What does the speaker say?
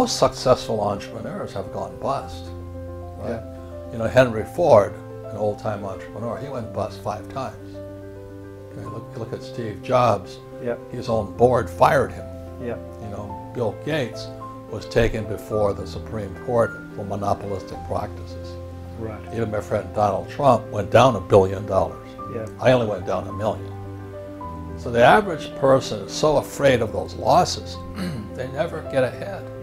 most successful entrepreneurs have gone bust. Right? Yeah. You know, Henry Ford, an old-time entrepreneur, he went bust 5 times. Okay, look at Steve Jobs. Yep. His own board fired him. Yep. You know, Bill Gates was taken before the Supreme Court for monopolistic practices. Right. Even my friend Donald Trump went down $1 billion. Yeah. I only went down $1 million. So the average person is so afraid of those losses, they never get ahead.